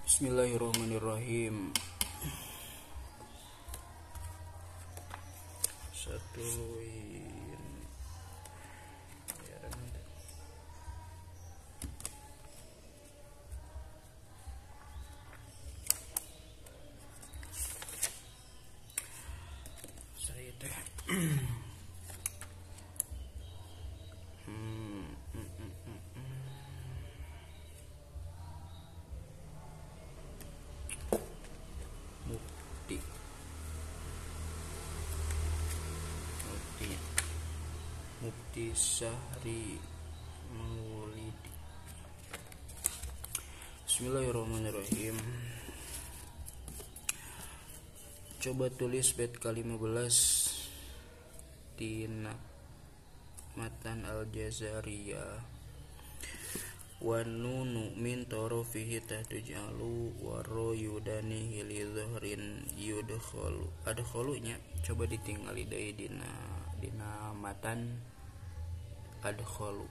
Bismillahirrahmanirrahim. Satuin saya teh Mukti Mukti Syahri Maulidi. Bismillahirrahmanirrahim. Coba tulis bait ke-15 tina matan al-Jazariyah. Wa nunu min tarafihi tahtujalu wa royudani li dhahrin yudkhalu. Adkhalunya coba ditinggali deui dina matan adkhalu.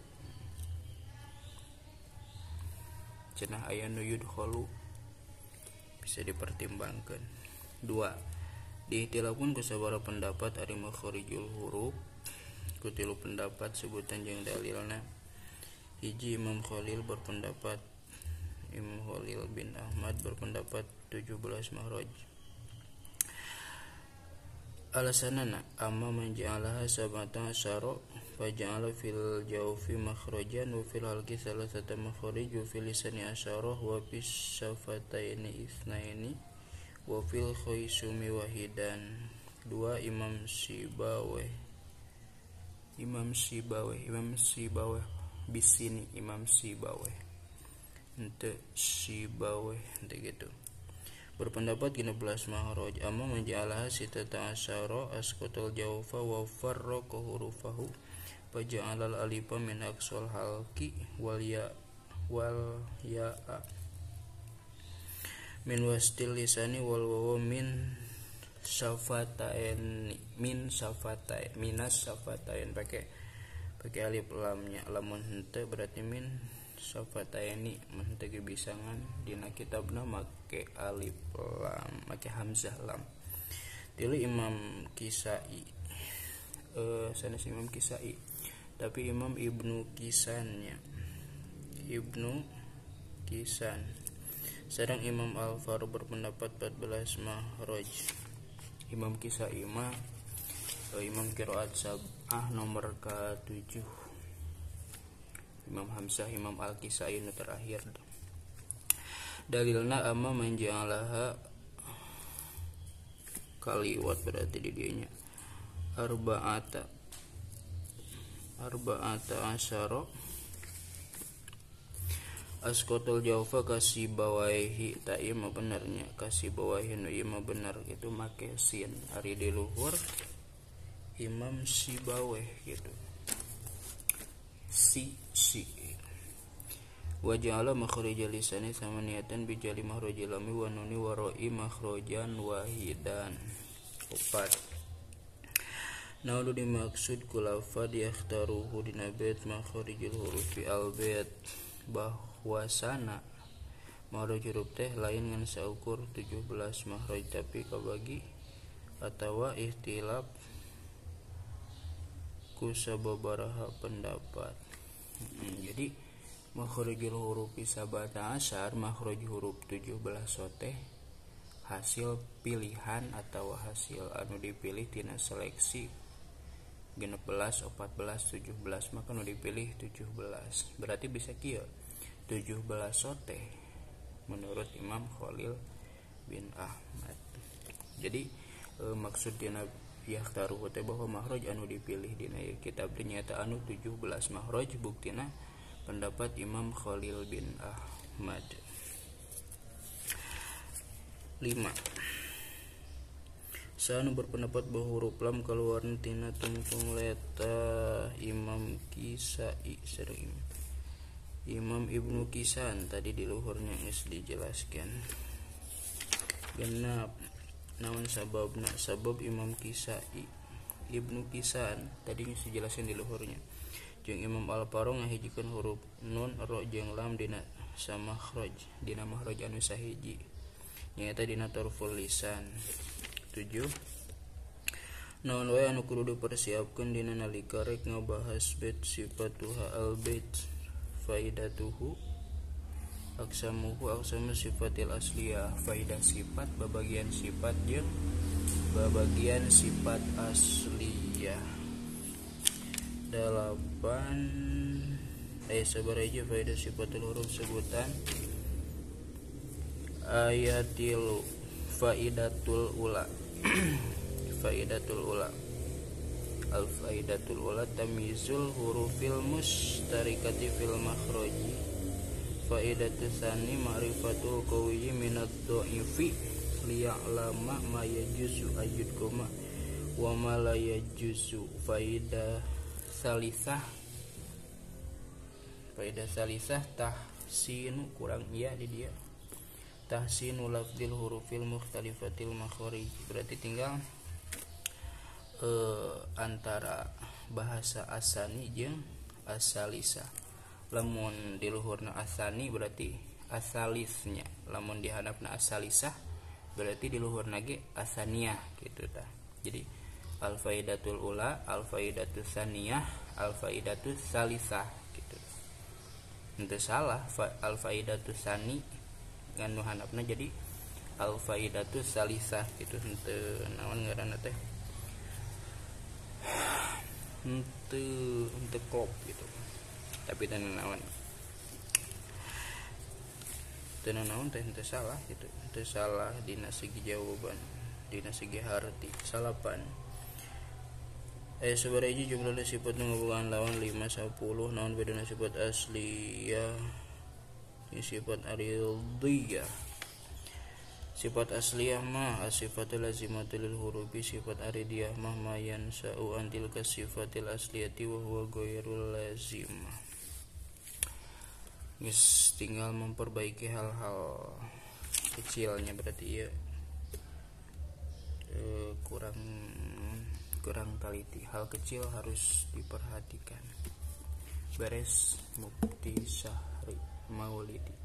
Cenah aya nu yudkhalu bisa dipertimbangkan. 2. Diihtilafkeun ku sabaraha pendapat ari makharijul huruf. Kutilu pendapat sebutan jeung dalilna. Hiji, Imam Khalil berpendapat, Imam Khalil bin Ahmad berpendapat 17 makhraj. Alasanana amma man ja'alaha sab'ata asyara fa ja'ala fil jawfi makhrajan wa fil halqi salasata makhraj wa fil lisani asyara wa fis syafataini itsnaini wa fil khaysumi wahidan. 2. Imam Sibawayh bisini Imam Sibawayh ente Sibawayh ente gitu berpendapat 16 makhraj. Amma menja'alaha sitata asyara asqatal jawfa wa farraqa hurufahu fa ja'alal alifa min aqsal halqi wal ya'a min wastil lisani wal wawa min minas syafatain pakai alif lamnya. Lamun henteu berarti min syafataini henteu ge bisangan dina kitabna make alif lam, make hamzah lam. 3. Imam Kisai sanes Imam Kisai tapi Imam Ibnu Kisannya Ibnu Kisan. Sedang Imam Al-Faru berpendapat 14 makhraj. Imam Kisai mah Imam Qiraat Sab'ah nomor ke-7. Imam Hamzah, Imam Al-Kisai nu terakhir. Dalilna amma man ja'alaha kaliwat berarti di dianya arba'ata asyara asqatul jawfa kasibawaihi ta ieu mah benernya kasibawaihi nu ieu mah bener gitu make sin ari di luhur Imam Sibawayh gitu si wa ja'ala makhrijal lisani sama niatan bijali makhrajil lami wa nuni wa ra'i makhrajan wahidan. 4. Naulu dimaksud kulafad yakhtaruhu dina bait makhrijul hurufi al-bait bahwasana makhraj huruf teh lain ngan saukur 17 makhraj tapi kabagi atawa ihtilaf ku sababaraha pendapat. Jadi makhrajul huruf sabata asyar makhraj huruf 17 teh hasil pilihan atau hasil anu dipilih tina seleksi 16, 14, 17 maka nu dipilih 17. Berarti bisa kieu 17 teh menurut Imam Khalil bin Ahmad. Jadi maksud dina yakhtaruhu teh bahwa makhraj anu dipilih dina kitab ternyata anu 17 makhraj buktina pendapat Imam Khalil bin Ahmad. 5. Sanu berpendapat bahwa huruf lam keluar tina tungtung leta Imam Kisai sering Imam Ibnu Kisan tadi di luhurnya geus dijelaskan. Genap naon sababna sabab Imam Kisai Ibnu Kisan tadi geus dijelasin di luhurnya. Jeung Imam Al-Faru ngahijikeun huruf nun ro jeung lam dina sama makhraj dina makhraj anu sahiji nyaeta dina tarful lisan. 7. Naon wae anu kudu dipersiapkeun dina nalika rek ngabahas bait sifatuha al bait faidatuhu aksamuhu aksamu sifatil asliyah. Faidah sifat babagian sifat jeung babagian sifat asliyah. 8. Sabaraja faidah sifatul huruf sebutan ayatilu faidatul ula faidatul ula al faidatul ula tamyizul hurufil mustarikati fil makhraji. Faidatul tsani ma'rifatul qawiyyi minad dha'ifi liya'lama ma yajuzu ayyudkuma wa ma la yajuzu. Faidah salisah tahsinu kurang iya di dia tahsinu lafdil hurufil mukhtalifatil makharij. Berarti tinggal antara bahasa asani jeung asalisah. Lamun di luhurna asani berarti asalisnya, lamun di handapna asalisah berarti di luhurna ge asaniyah gitu tah. Jadi al faidatul ula, al faidatus saniyah, al faidatus salisah gitu. Henteu salah al faidatus sani ngan nu handapna jadi al faidatus salisah gitu. Henteu naon ngaranna teh henteu klop gitu. Tapi teu naon teh henteu salah gitu. Henteu salah dina segi jawaban, dina segi harti. 8. Sabaraji jumlah sifat nu ngabogaan lawan 5 10 naon bedana sifat asliyah sifat aridiyah. Sifat asliyah mah asifatul lazimatul lil hurufi. Sifat aridiyah mah mayan sa'u antil kasifatil asliyati wa huwa ghairul lazim. Geus tinggal memperbaiki hal-hal kecilnya berarti ya kurang teliti. Hal kecil harus diperhatikan. Beres. Mufti Syahri Maulidi.